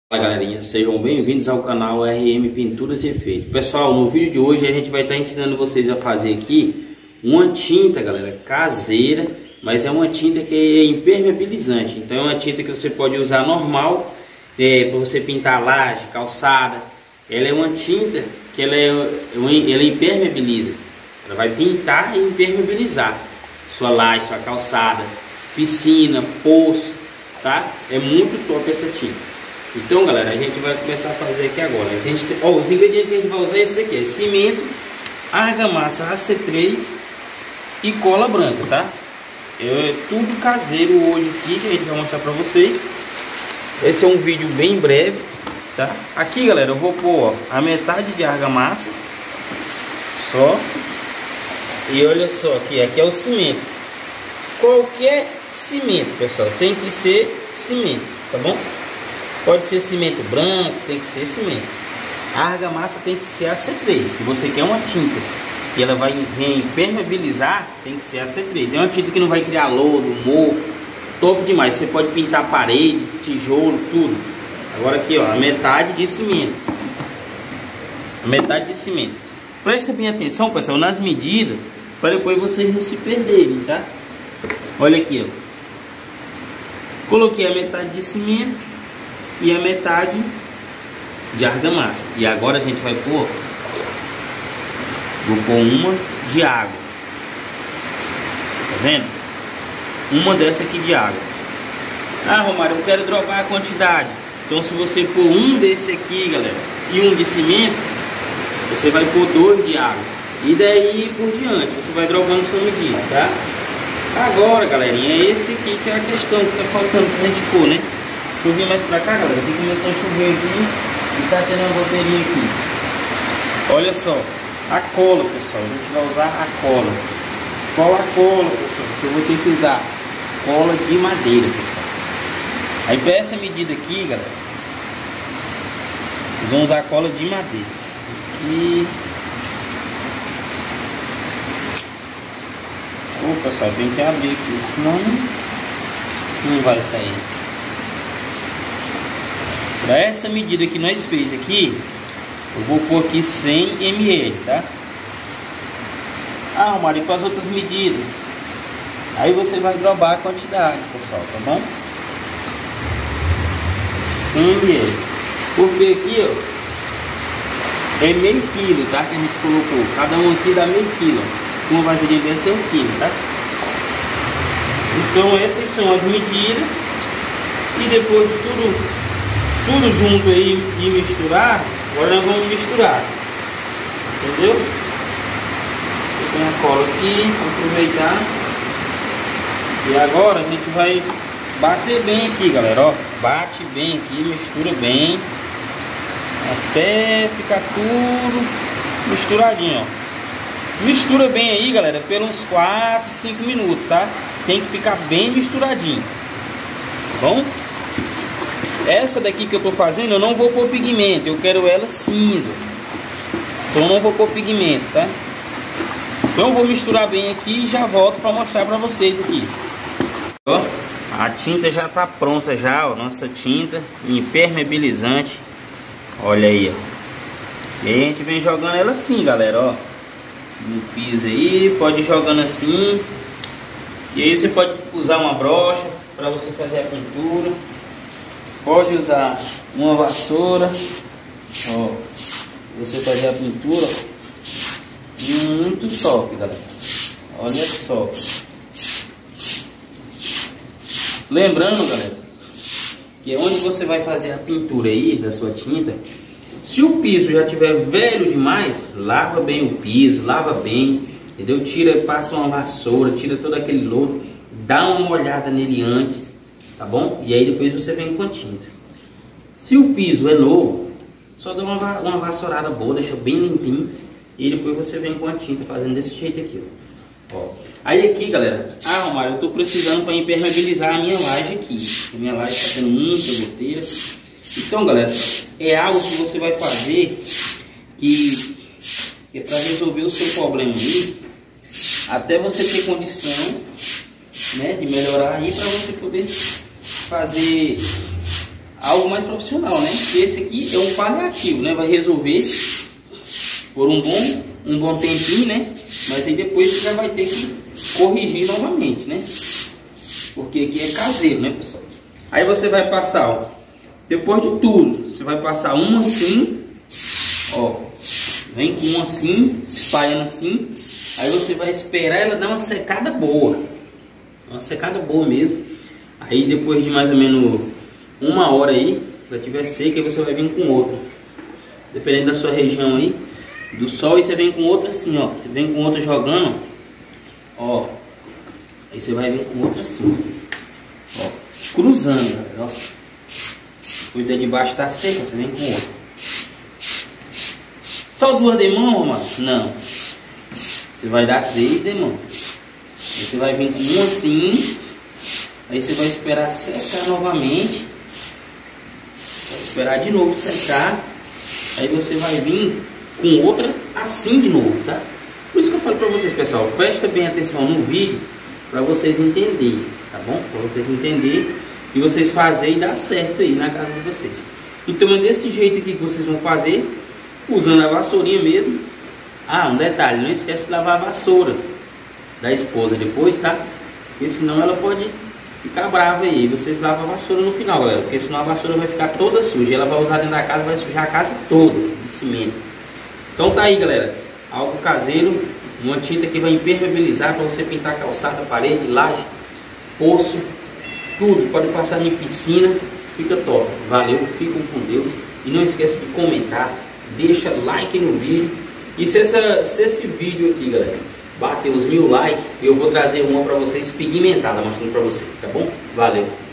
Fala galerinha, sejam bem-vindos ao canal RM Pinturas e Efeitos. Pessoal, no vídeo de hoje a gente vai estar ensinando vocês a fazer aqui uma tinta, galera, caseira, mas é uma tinta que é impermeabilizante. Então é uma tinta que você pode usar normal, para você pintar laje, calçada. Ela é uma tinta que ela impermeabiliza. Ela vai pintar e impermeabilizar sua laje, sua calçada, piscina, poço, tá? É muito top essa tinta. Então, galera, a gente vai começar a fazer aqui agora. Os ingredientes que a gente vai usar é esse aqui: cimento, argamassa AC3 e cola branca, tá? É tudo caseiro hoje aqui que a gente vai mostrar pra vocês. Esse é um vídeo bem breve, tá? Aqui, galera, eu vou pôr, ó, a metade de argamassa só. E olha só, aqui é o cimento. Qualquer cimento, pessoal, tem que ser cimento, tá bom? Pode ser cimento branco, tem que ser cimento. A argamassa tem que ser AC3. Se você quer uma tinta que ela vai impermeabilizar, tem que ser AC3. É uma tinta que não vai criar lodo, mofo, top demais. Você pode pintar parede, tijolo, tudo. Agora aqui, ó, a metade de cimento. A metade de cimento. Presta bem atenção, pessoal, nas medidas, para depois vocês não se perderem, tá? Olha aqui, ó. Coloquei a metade de cimento e a metade de argamassa. E agora a gente vai pôr, vou pôr uma de água, tá vendo? Uma dessa aqui de água. Ah, Romário, eu quero dropar a quantidade. Então se você pôr um desse aqui, galera, e um de cimento, você vai pôr 2 de água. E daí por diante, você vai dropando sua medida, tá? Agora, galerinha, é esse aqui que é a questão que tá faltando pra gente pôr, né? Deixa eu vir mais pra cá, galera, que começou a chover aqui e tá tendo uma goteirinha aqui. Olha só, a cola, pessoal, a gente vai usar a cola. Qual a cola, pessoal? Que eu vou ter que usar cola de madeira, pessoal. Aí pra essa medida aqui, galera, nós vamos usar cola de madeira. E... pessoal, tem que abrir aqui, senão não vai sair. Para essa medida que nós fez aqui, eu vou pôr aqui 100 ml, tá? Ah, Romário, e com as outras medidas? Aí você vai drobar a quantidade, pessoal, tá bom? 100 ml. Porque aqui, ó, é meio quilo, tá? Que a gente colocou. Cada um aqui dá meio quilo. Uma vasilha dessa é 1 quilo, tá? Então essas são as medidas. E depois de tudo junto aí e misturar, agora nós vamos misturar, entendeu? Eu tenho a cola aqui, vou aproveitar. E agora a gente vai bater bem aqui, galera, ó, bate bem aqui, mistura bem, até ficar tudo misturadinho, ó. Mistura bem aí, galera, pelos 4, 5 minutos, tá? Tem que ficar bem misturadinho, tá bom? Essa daqui que eu tô fazendo, eu não vou pôr pigmento, eu quero ela cinza. Então eu não vou pôr pigmento, tá? Então eu vou misturar bem aqui e já volto para mostrar para vocês aqui. Ó, a tinta já tá pronta já, ó, nossa tinta impermeabilizante. Olha aí, ó. E aí a gente vem jogando ela assim, galera, ó. No piso aí, pode ir jogando assim. E aí você pode usar uma brocha para você fazer a pintura. Pode usar uma vassoura, ó, você fazer a pintura. Muito top, galera. Olha só. Lembrando, galera, que é onde você vai fazer a pintura aí da sua tinta. Se o piso já tiver velho demais, lava bem o piso, lava bem, entendeu? Tira, passa uma vassoura, tira todo aquele lodo, dá uma olhada nele antes, tá bom? E aí depois você vem com a tinta. Se o piso é novo, só dá uma vassourada boa, deixa bem limpinho. E depois você vem com a tinta fazendo desse jeito aqui, ó. Aí aqui, galera, ah, Romário, eu tô precisando para impermeabilizar a minha laje aqui. A minha laje tá tendo muita goteira. Então, galera, é algo que você vai fazer que é para resolver o seu problema aí, até você ter condição, né, de melhorar aí, para você poder fazer algo mais profissional, né? Esse aqui é um paliativo, né? Vai resolver por um bom tempinho, né? Mas aí depois você já vai ter que corrigir novamente, né? Porque aqui é caseiro, né, pessoal? Aí você vai passar, ó, depois de tudo, você vai passar uma assim, ó, vem com uma assim, espalhando assim. Aí você vai esperar ela dar uma secada boa, mesmo. Aí depois de mais ou menos 1 hora aí, já tiver seca, aí você vai vir com outra. Dependendo da sua região aí, do sol, e você vem com outra assim, ó. Você vem com outra jogando, ó. Aí você vai vir com outra assim, ó, cruzando, galera, ó. Depois da de baixo tá seca, você vem com outra. Só 2 demãos, mano? Não. Você vai dar 6 demãos. Aí você vai vir com uma assim. Aí você vai esperar secar novamente. Vai esperar de novo secar. Aí você vai vir com outra assim de novo, tá? Por isso que eu falo pra vocês, pessoal, presta bem atenção no vídeo para vocês entenderem, tá bom? Para vocês entenderem e vocês fazerem e dar certo aí na casa de vocês. Então é desse jeito aqui que vocês vão fazer, usando a vassourinha mesmo. Ah, um detalhe, não esquece de lavar a vassoura da esposa depois, tá? Porque senão ela pode ficar brava aí. Vocês lavam a vassoura no final, galera, porque senão a vassoura vai ficar toda suja. Ela vai usar dentro da casa, vai sujar a casa toda de cimento. Então tá aí, galera, algo caseiro, uma tinta que vai impermeabilizar para você pintar calçada, parede, laje, poço, tudo. Pode passar em piscina, fica top. Valeu, ficam com Deus. E não esquece de comentar, deixa like no vídeo. E se esse vídeo aqui, galera, bater os 1000 likes, eu vou trazer uma para vocês pigmentada, mostrando para vocês, tá bom? Valeu!